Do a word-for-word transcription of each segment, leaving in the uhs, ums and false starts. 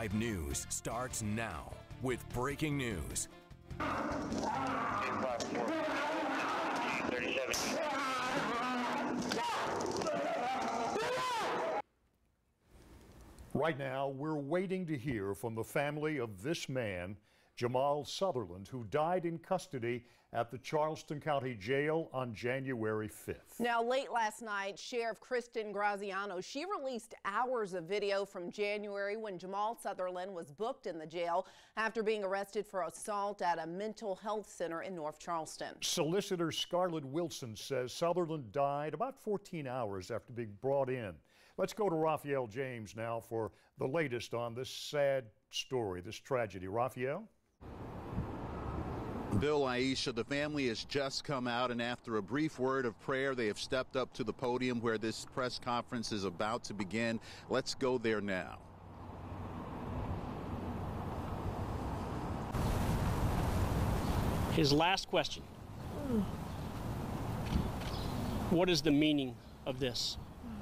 five News starts now with breaking news. Right now, we're waiting to hear from the family of this man, Jamal Sutherland, who died in custody at the Charleston County Jail on January fifth. Now, late last night, Sheriff Kristen Graziano, she released hours of video from January when Jamal Sutherland was booked in the jail after being arrested for assault at a mental health center in North Charleston. Solicitor Scarlett Wilson says Sutherland died about fourteen hours after being brought in. Let's go to Raphael James now for the latest on this sad story, this tragedy. Raphael? Bill, Aisha, the family has just come out, and after a brief word of prayer, they have stepped up to the podium where this press conference is about to begin. Let's go there now. His last question. What is the meaning of this?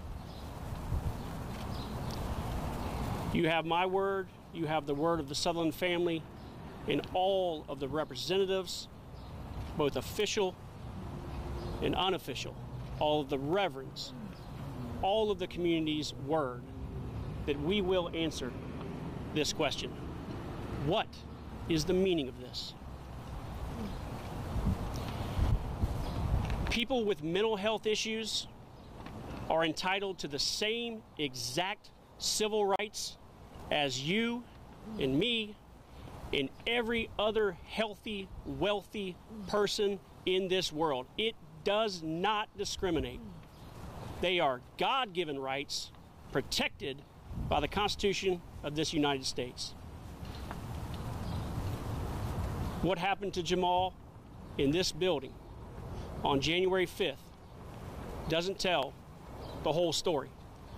You have my word, you have the word of the Sutherland family, and all of the representatives, both official and unofficial, all of the reverends, all of the community's word that we will answer this question. What is the meaning of this? People with mental health issues are entitled to the same exact civil rights as you and me and every other healthy, wealthy person in this world. It does not discriminate. They are God-given rights protected by the Constitution of this United States. What happened to Jamal in this building on January fifth doesn't tell the whole story.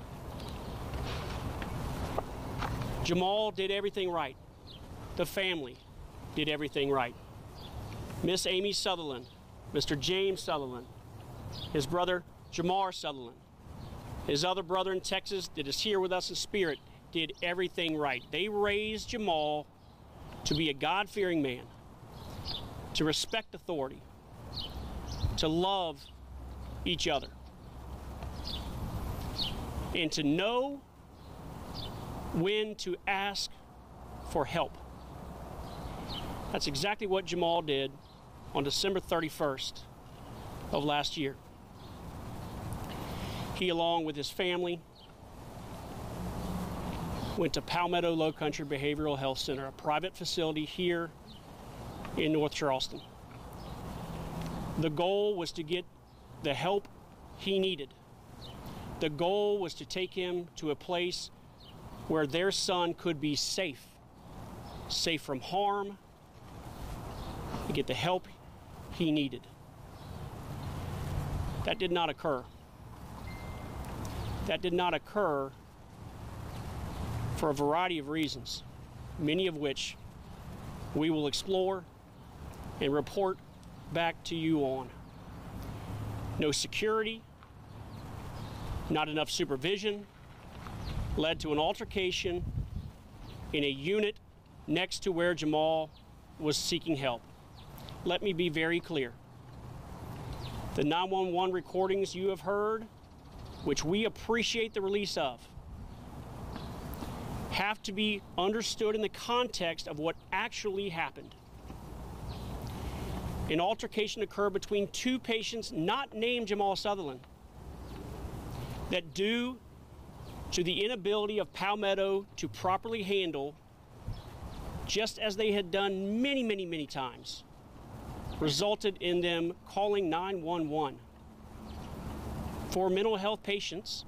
Jamal did everything right. The family did everything right. Miss Amy Sutherland, Mister James Sutherland, his brother Jamar Sutherland, his other brother in Texas that is here with us in spirit, did everything right. They raised Jamal to be a God-fearing man, to respect authority, to love each other, and to know when to ask for help. That's exactly what Jamal did on December thirty-first of last year. He, along with his family, went to Palmetto Low Country Behavioral Health Center, a private facility here in North Charleston. The goal was to get the help he needed. The goal was to take him to a place where their son could be safe, safe from harm, to get the help he needed. That did not occur. That did not occur for a variety of reasons, many of which we will explore and report back to you on. No security, not enough supervision, led to an altercation in a unit next to where Jamal was seeking help. Let me be very clear. The nine one one recordings you have heard, which we appreciate the release of, have to be understood in the context of what actually happened. An altercation occurred between two patients not named Jamal Sutherland that, due to the inability of Palmetto to properly handle, just as they had done many, many, many times, resulted in them calling nine one one. For mental health patients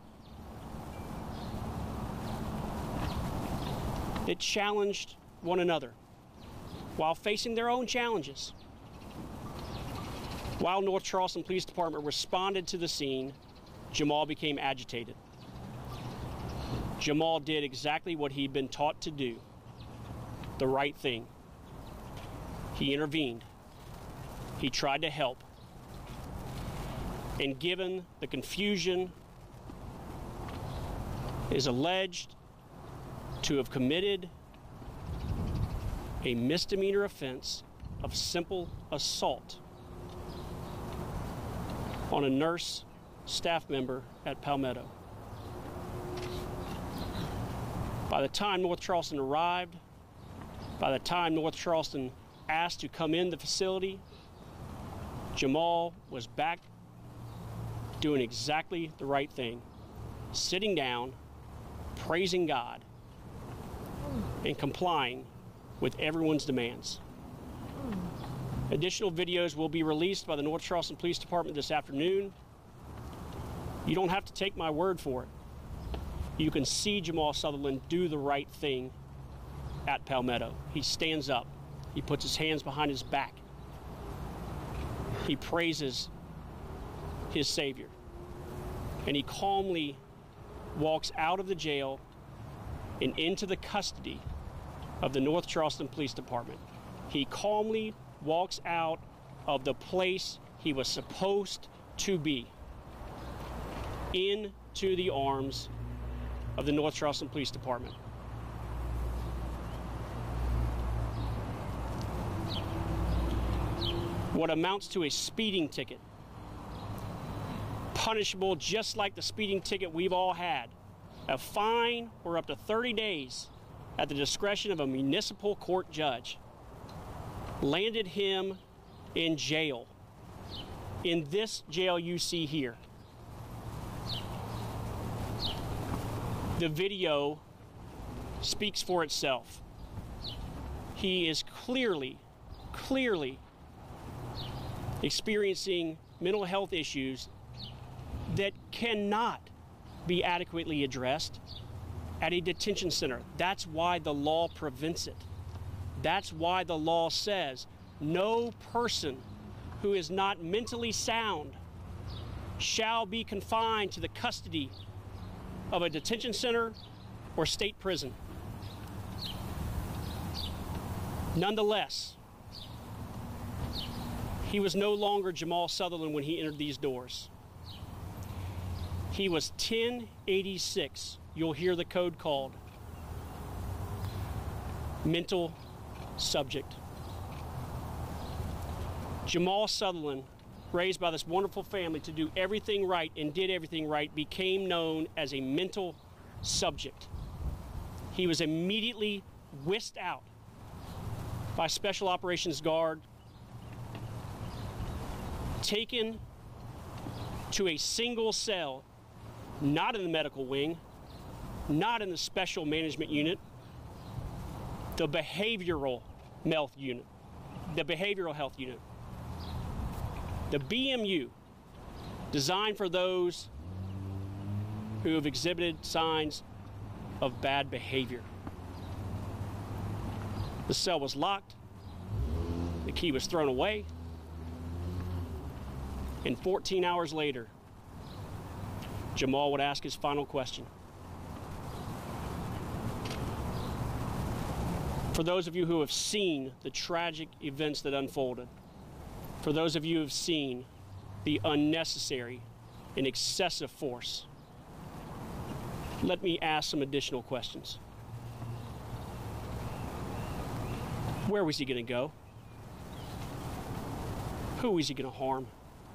that challenged one another while facing their own challenges. While North Charleston Police Department responded to the scene, Jamal became agitated. Jamal did exactly what he'd been taught to do, the right thing. He intervened. He tried to help. And given the confusion, is alleged to have committed a misdemeanor offense of simple assault on a nurse staff member at Palmetto. By the time North Charleston arrived, by the time North Charleston asked to come in the facility, Jamal was back doing exactly the right thing, sitting down, praising God, and complying with everyone's demands. Additional videos will be released by the North Charleston Police Department this afternoon. You don't have to take my word for it. You can see Jamal Sutherland do the right thing at Palmetto. He stands up. He puts his hands behind his back. He praises his Savior. And he calmly walks out of the jail and into the custody of the North Charleston Police Department. He calmly walks out of the place he was supposed to be, into the arms of the North Charleston Police Department. What amounts to a speeding ticket, punishable just like the speeding ticket we've all had, a fine or up to thirty days at the discretion of a municipal court judge, landed him in jail, in this jail you see here. The video speaks for itself. He is clearly, clearly experiencing mental health issues that cannot be adequately addressed at a detention center. That's why the law prevents it. That's why the law says no person who is not mentally sound shall be confined to the custody of a detention center or state prison. Nonetheless, he was no longer Jamal Sutherland when he entered these doors. He was ten eighty-six. You'll hear the code called mental subject. Jamal Sutherland, raised by this wonderful family to do everything right and did everything right, became known as a mental subject. He was immediately whisked out by Special Operations Guard, taken to a single cell, not in the medical wing, not in the special management unit, the behavioral health unit, the behavioral health unit. The B M U, designed for those who have exhibited signs of bad behavior. The cell was locked, the key was thrown away, and fourteen hours later, Jamal would ask his final question. For those of you who have seen the tragic events that unfolded, for those of you who have seen the unnecessary and excessive force, let me ask some additional questions. Where was he going to go? Who was he going to harm?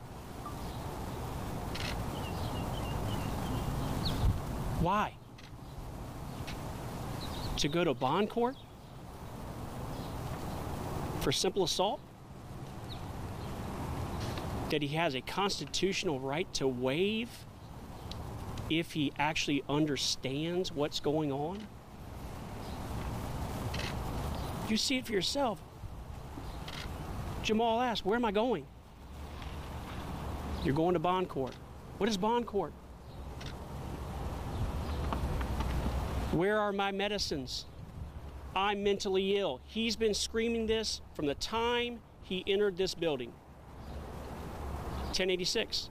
Why? To go to bond court? For simple assault? That he has a constitutional right to waive if he actually understands what's going on? You see it for yourself. Jamal asked, where am I going? You're going to bond court. What is bond court? Where are my medicines? I'm mentally ill. He's been screaming this from the time he entered this building. ten eighty-six.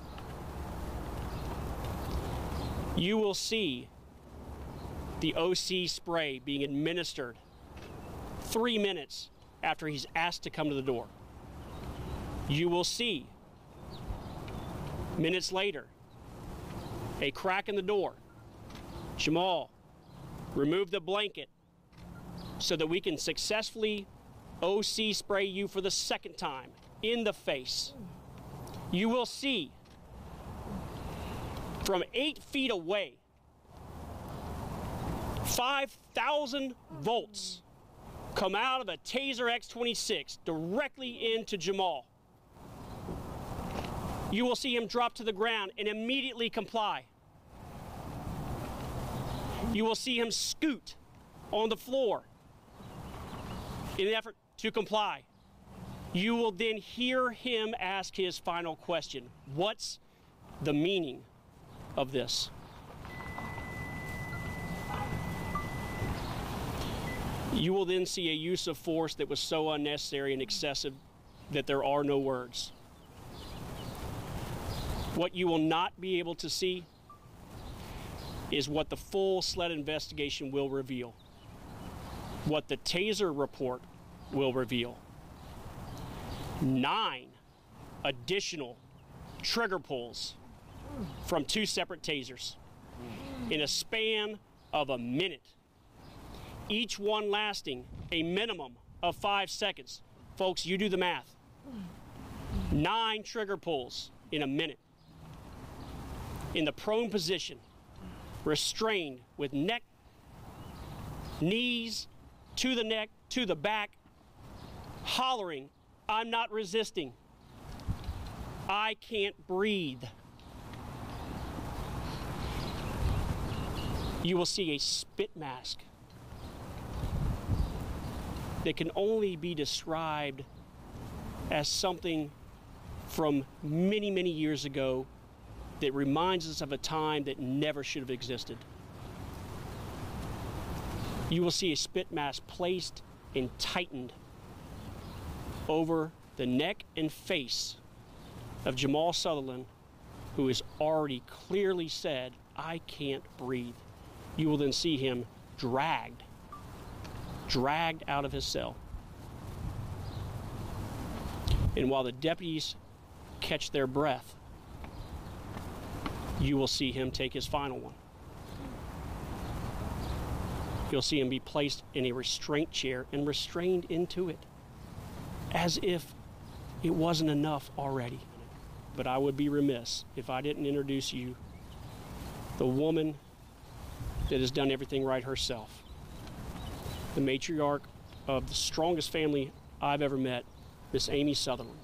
You will see the O C spray being administered three minutes after he's asked to come to the door. You will see minutes later a crack in the door. Jamal, remove the blanket. so that we can successfully O C spray you for the second time in the face. You will see from eight feet away, five thousand volts come out of a Taser X twenty-six directly into Jamal. You will see him drop to the ground and immediately comply. You will see him scoot on the floor in an effort to comply. You will then hear him ask his final question. What's the meaning of this? You will then see a use of force that was so unnecessary and excessive that there are no words. What you will not be able to see is what the full SLED investigation will reveal, what the Taser report will reveal. Nine additional trigger pulls from two separate tasers in a span of a minute, each one lasting a minimum of five seconds. Folks, you do the math. Nine trigger pulls in a minute. In the prone position, restrained with neck, knees to the neck, to the back, hollering, "I'm not resisting. I can't breathe." You will see a spit mask that can only be described as something from many, many years ago that reminds us of a time that never should have existed. You will see a spit mask placed and tightened over the neck and face of Jamal Sutherland, who has already clearly said, "I can't breathe." You will then see him dragged, dragged out of his cell. And while the deputies catch their breath, you will see him take his final one. You'll see him be placed in a restraint chair and restrained into it, as if it wasn't enough already. But I would be remiss if I didn't introduce you the woman that has done everything right herself, the matriarch of the strongest family I've ever met, Miss Amy Sutherland.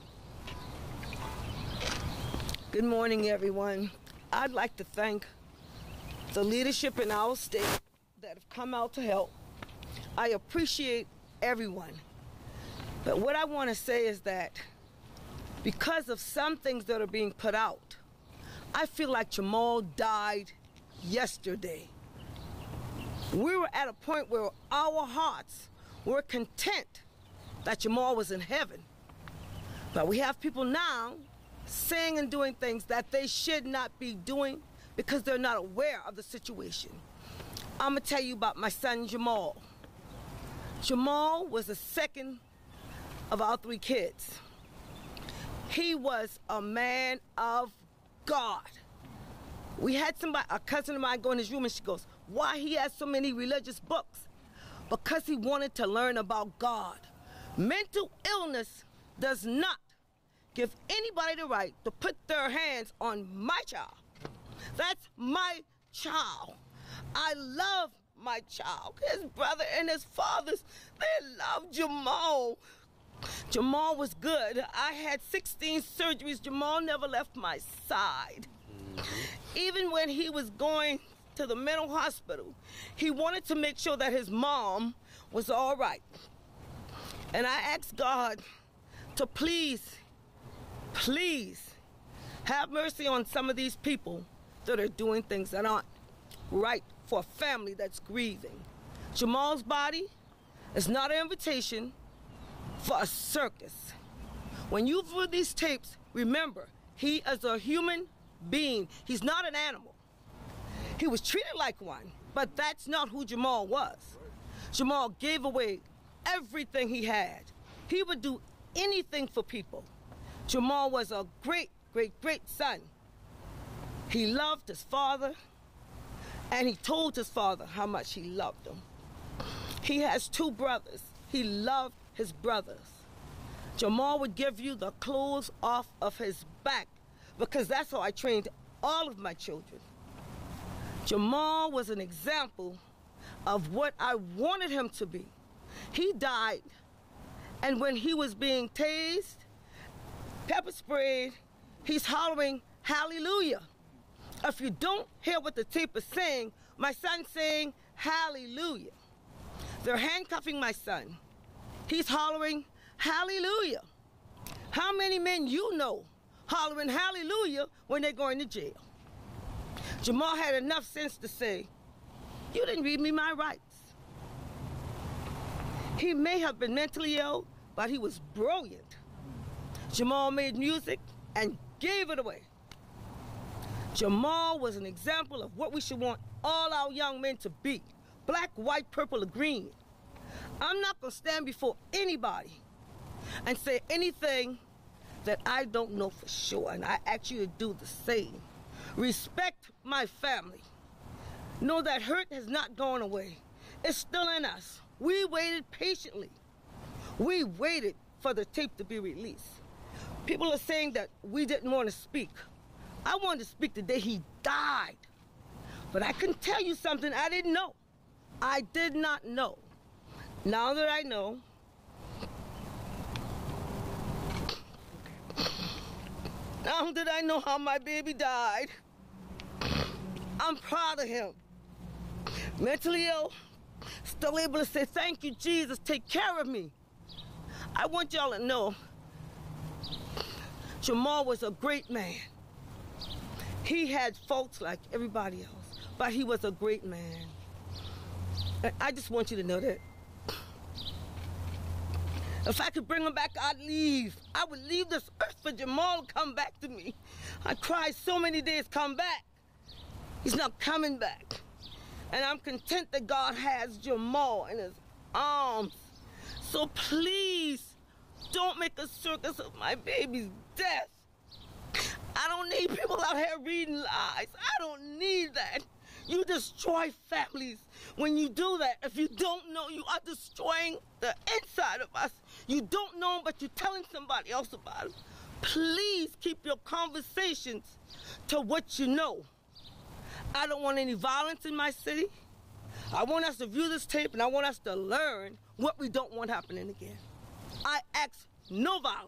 Good morning, everyone. I'd like to thank the leadership in our state that have come out to help. I appreciate everyone. But what I want to say is that because of some things that are being put out, I feel like Jamal died yesterday. We were at a point where our hearts were content that Jamal was in heaven. But we have people now saying and doing things that they should not be doing because they're not aware of the situation. I'm gonna tell you about my son Jamal. Jamal was the second of our three kids. He was a man of God. We had somebody, a cousin of mine, go in his room and she goes, "Why he has so many religious books?" Because he wanted to learn about God. Mental illness does not give anybody the right to put their hands on my child. That's my child. I love my child. His brother and his fathers, they love Jamal. Jamal was good. I had sixteen surgeries. Jamal never left my side. Mm-hmm. Even when he was going to the mental hospital, he wanted to make sure that his mom was all right. And I asked God to please, please have mercy on some of these people that are doing things that aren't right for a family that's grieving. Jamal's body is not an invitation for a circus. When you view these tapes, remember, he is a human being. He's not an animal. He was treated like one, but that's not who Jamal was. Jamal gave away everything he had. He would do anything for people. Jamal was a great, great, great son. He loved his father, and he told his father how much he loved him. He has two brothers. He loved his brothers. Jamal would give you the clothes off of his back because that's how I trained all of my children. Jamal was an example of what I wanted him to be. He died, and when he was being tased, pepper sprayed, he's hollering, hallelujah. If you don't hear what the tape is saying, my son's saying, hallelujah. They're handcuffing my son. He's hollering, hallelujah. How many men you know hollering hallelujah when they're going to jail? Jamal had enough sense to say, you didn't read me my rights. He may have been mentally ill, but he was brilliant. Jamal made music and gave it away. Jamal was an example of what we should want all our young men to be. Black, white, purple, or green. I'm not gonna stand before anybody and say anything that I don't know for sure, and I ask you to do the same. Respect my family. Know that hurt has not gone away. It's still in us. We waited patiently. We waited for the tape to be released. People are saying that we didn't want to speak. I wanted to speak the day he died. But I can tell you something I didn't know. I did not know. Now that I know, now that I know how my baby died, I'm proud of him. Mentally ill, still able to say, thank you, Jesus, take care of me. I want y'all to know, Jamal was a great man. He had faults like everybody else, but he was a great man. And I just want you to know that. If I could bring him back, I'd leave. I would leave this earth for Jamal to come back to me. I cried so many days, come back. He's not coming back. And I'm content that God has Jamal in his arms. So please, don't make a circus of my baby's death. I don't need people out here reading lies. I don't need that. You destroy families when you do that. If you don't know, you are destroying the inside of us. You don't know him, but you're telling somebody else about him. Please keep your conversations to what you know. I don't want any violence in my city. I want us to view this tape, and I want us to learn what we don't want happening again. I ask no violence.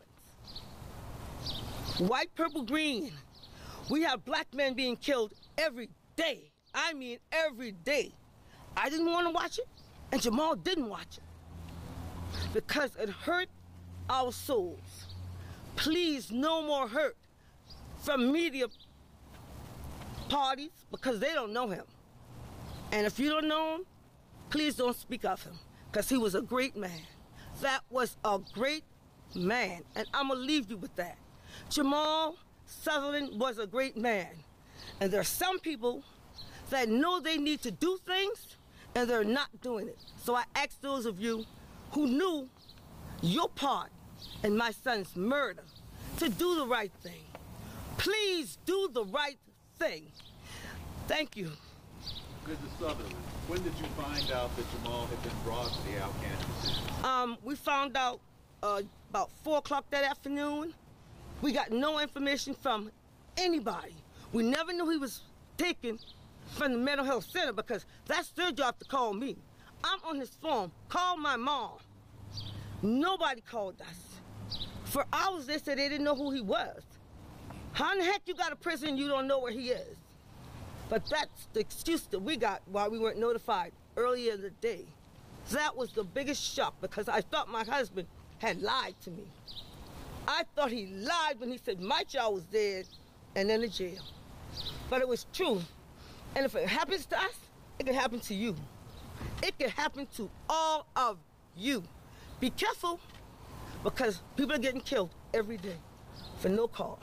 White, purple, green. We have black men being killed every day. I mean every day. I didn't want to watch it, and Jamal didn't watch it because it hurt our souls. Please, no more hurt from media parties because they don't know him. And if you don't know him, please don't speak of him because he was a great man. That was a great man, and I'm going to leave you with that. Jamal Sutherland was a great man, and there are some people that know they need to do things, and they're not doing it. So I ask those of you who knew your part in my son's murder to do the right thing. Please do the right thing. Thank you. Missus Sutherland, when did you find out that Jamal had been brought to the Alcantar facility? Um, we found out uh, about four o'clock that afternoon. We got no information from anybody. We never knew he was taken from the mental health center because that's their job to call me. I'm on his phone. Call my mom. Nobody called us. For hours they said they didn't know who he was. How in the heck you got a prison and you don't know where he is? But that's the excuse that we got why we weren't notified earlier in the day. That was the biggest shock because I thought my husband had lied to me. I thought he lied when he said my child was dead and in the jail. But it was true. And if it happens to us, it can happen to you. It can happen to all of you. Be careful because people are getting killed every day for no cause.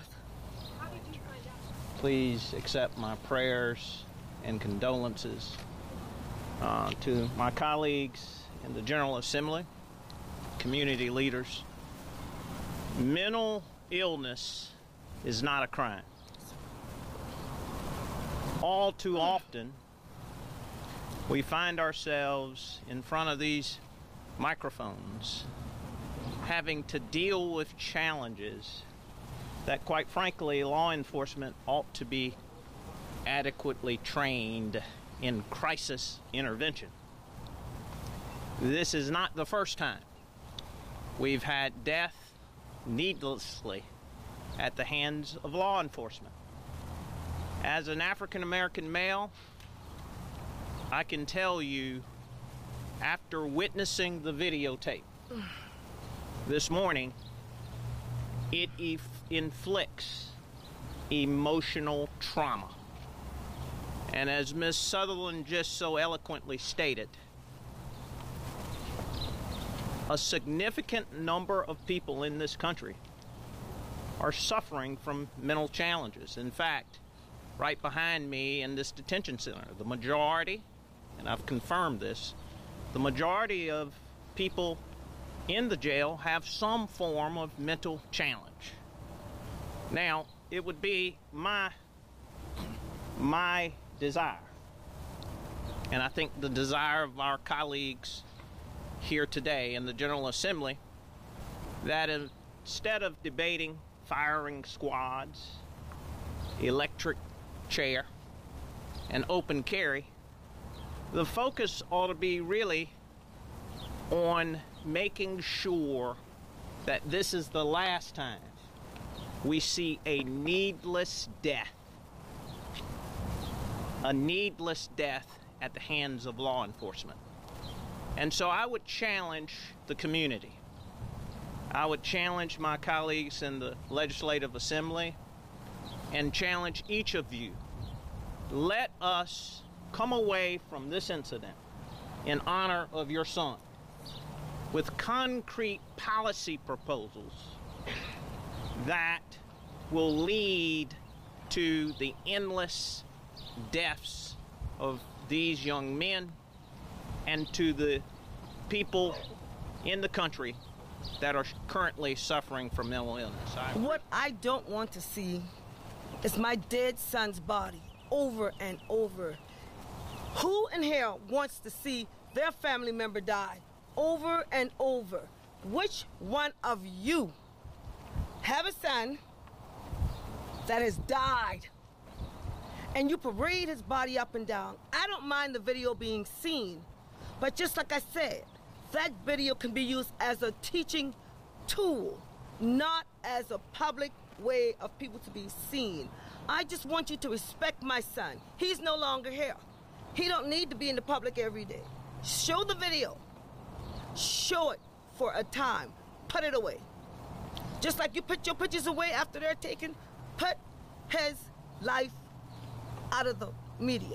Please accept my prayers and condolences uh, to my colleagues in the General Assembly, community leaders. Mental illness is not a crime. All too often, we find ourselves in front of these microphones having to deal with challenges that, quite frankly, law enforcement ought to be adequately trained in crisis intervention. This is not the first time we've had death needlessly at the hands of law enforcement. As an African American male, I can tell you, after witnessing the videotape this morning, it if inflicts emotional trauma. And as Miz Sutherland just so eloquently stated, a significant number of people in this country are suffering from mental challenges. In fact, right behind me in this detention center, the majority, and I've confirmed this, the majority of people in the jail have some form of mental challenge. Now, it would be my, my desire, and I think the desire of our colleagues here today in the General Assembly, that instead of debating firing squads, electric chair, and open carry, the focus ought to be really on making sure that this is the last time we see a needless death, a needless death at the hands of law enforcement. And so I would challenge the community. I would challenge my colleagues in the Legislative Assembly and challenge each of you. Let us come away from this incident in honor of your son with concrete policy proposals that will lead to the endless deaths of these young men and to the people in the country that are currently suffering from mental illness. I what I don't want to see is my dead son's body over and over. Who in here wants to see their family member die over and over? Which one of you have a son that has died and you parade his body up and down? I don't mind the video being seen, but just like I said, that video can be used as a teaching tool, not as a public way of people to be seen. I just want you to respect my son. He's no longer here. He don't need to be in the public every day. Show the video. Show it for a time. Put it away. Just like you put your pictures away after they're taken, put his life out of the media.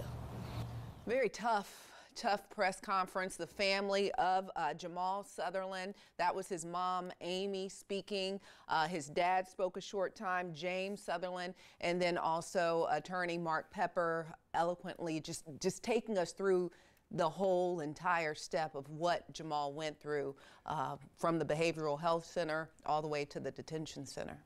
Very tough. Tough press conference. The family of uh, Jamal Sutherland, that was his mom, Amy, speaking. Uh, his dad spoke a short time, James Sutherland, and then also attorney Mark Pepper eloquently just, just taking us through the whole entire step of what Jamal went through uh, from the Behavioral Health Center all the way to the detention center.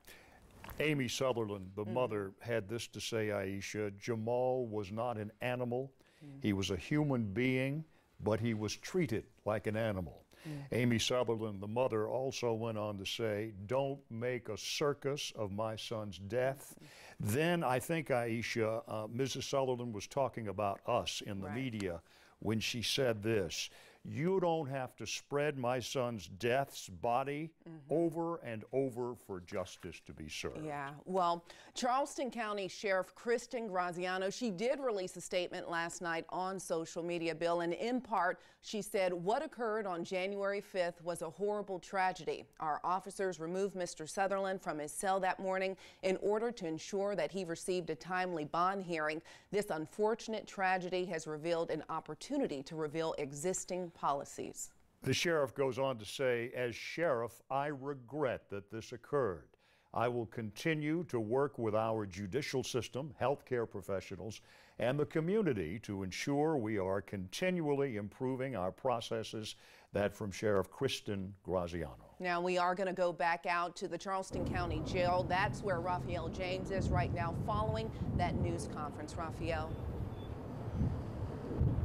Amy Sutherland, the Mm-hmm. mother, had this to say, Aisha: Jamal was not an animal. He was a human being, but he was treated like an animal. Mm. Amy Sutherland, the mother, also went on to say, don't make a circus of my son's death. Mm. Then I think, Aisha, uh, Missus Sutherland was talking about us in the Right. media when she said this: you don't have to spread my son's death's body mm-hmm. over and over for justice to be served. Yeah, well, Charleston County Sheriff Kristen Graziano, she did release a statement last night on social media, Bill, and in part, she said what occurred on January fifth was a horrible tragedy. Our officers removed Mister Sutherland from his cell that morning in order to ensure that he received a timely bond hearing. This unfortunate tragedy has revealed an opportunity to reveal existing policies. The sheriff goes on to say, as sheriff, I regret that this occurred. I will continue to work with our judicial system, healthcare professionals, and the community to ensure we are continually improving our processes. That from Sheriff Kristen Graziano. Now we are going to go back out to the Charleston County Jail. That's where Raphael James is right now following that news conference. Raphael.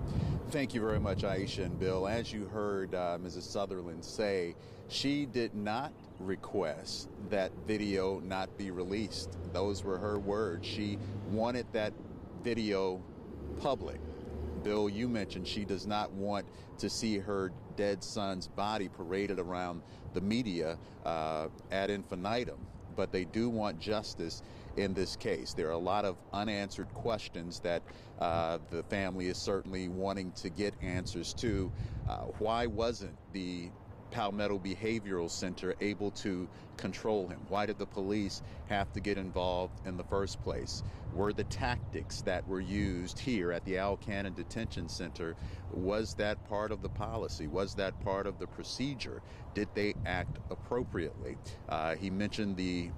Thank you very much, Aisha and Bill. As you heard uh, Missus Sutherland say, she did not request that video not be released. Those were her words. She wanted that video public. Bill, you mentioned she does not want to see her dead son's body paraded around the media uh, ad infinitum, but they do want justice in this case. There are a lot of unanswered questions that uh, the family is certainly wanting to get answers to. Uh, why wasn't the Palmetto Behavioral Center able to control him? Why did the police have to get involved in the first place? Were the tactics that were used here at the Al Cannon Detention Center, was that part of the policy? Was that part of the procedure? Did they act appropriately? Uh, he mentioned the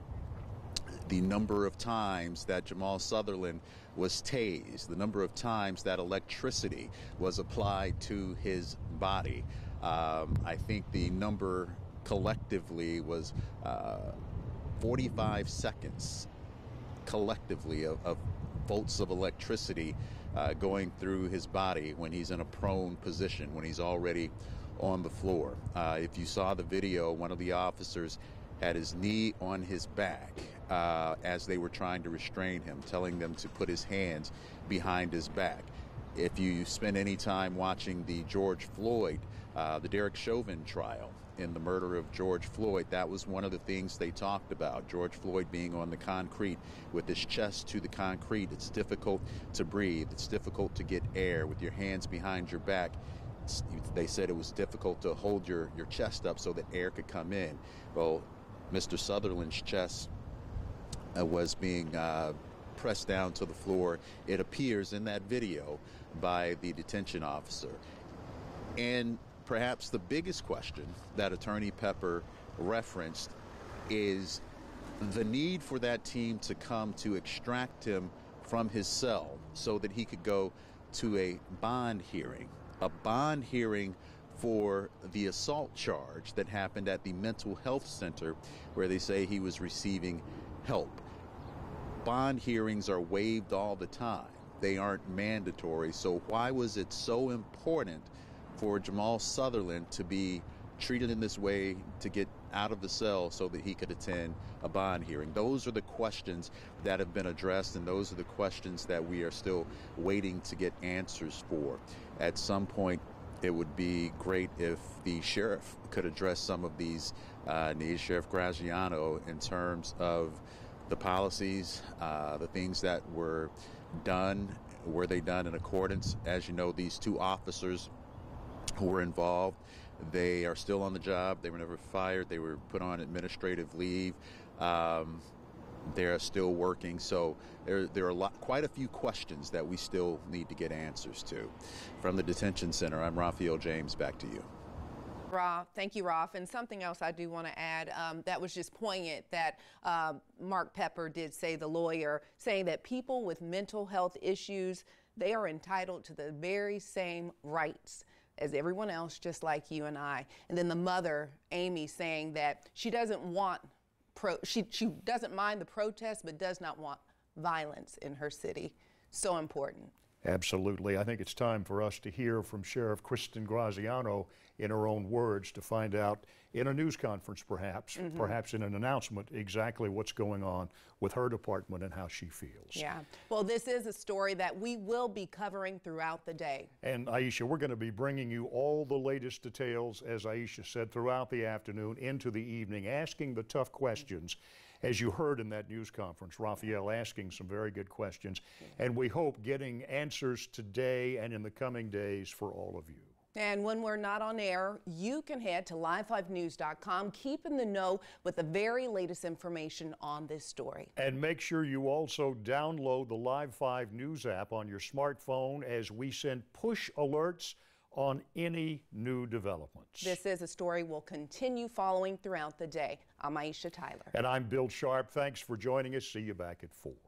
the number of times that Jamal Sutherland was tased, the number of times that electricity was applied to his body. Um, I think the number collectively was uh, forty-five seconds collectively of, of volts of electricity uh, going through his body when he's in a prone position, when he's already on the floor. Uh, if you saw the video, one of the officers had his knee on his back uh, as they were trying to restrain him, telling them to put his hands behind his back. If you spend any time watching the George Floyd, uh, the Derek Chauvin trial in the murder of George Floyd, that was one of the things they talked about. George Floyd being on the concrete with his chest to the concrete. It's difficult to breathe. It's difficult to get air with your hands behind your back. It's, they said it was difficult to hold your, your chest up so that air could come in. Well, Mister Sutherland's chest uh, was being uh, pressed down to the floor, it appears in that video, by the detention officer. And perhaps the biggest question that Attorney Pepper referenced is the need for that team to come to extract him from his cell so that he could go to a bond hearing, a bond hearing for the assault charge that happened at the mental health center where they say he was receiving help. Bond hearings are waived all the time. They aren't mandatory. So why was it so important for Jamal Sutherland to be treated in this way, to get out of the cell so that he could attend a bond hearing? Those are the questions that have been addressed, and those are the questions that we are still waiting to get answers for. At some point, it would be great if the sheriff could address some of these uh, needs, Sheriff Graziano, in terms of the policies, uh, the things that were done. Were they done in accordance? As you know, these two officers who were involved, they are still on the job. They were never fired. They were put on administrative leave. Um, they're still working. So there, there are a lot, quite a few questions that we still need to get answers to. From the detention center, I'm Raphael James. Back to you. Ra, thank you, Ralph. And something else I do want to add, um, that was just poignant that uh, Mark Pepper did say, the lawyer, saying that people with mental health issues, they are entitled to the very same rights as everyone else, just like you and I. And then the mother, Amy, saying that she doesn't want, pro she, she doesn't mind the protest, but does not want violence in her city. So important. Absolutely. I think it's time for us to hear from Sheriff Kristen Graziano in her own words, to find out in a news conference perhaps, mm-hmm. perhaps in an announcement, exactly what's going on with her department and how she feels. Yeah. Well, this is a story that we will be covering throughout the day. And Aisha, we're going to be bringing you all the latest details, as Aisha said, throughout the afternoon into the evening, asking the tough questions. As you heard in that news conference, Raphael asking some very good questions, and we hope getting answers today and in the coming days for all of you. And when we're not on air, you can head to live five news dot com. Keep in the know with the very latest information on this story. And make sure you also download the Live five News app on your smartphone as we send push alerts on any new developments. This is a story we'll continue following throughout the day. I'm Aisha Tyler. And I'm Bill Sharp. Thanks for joining us. See you back at four.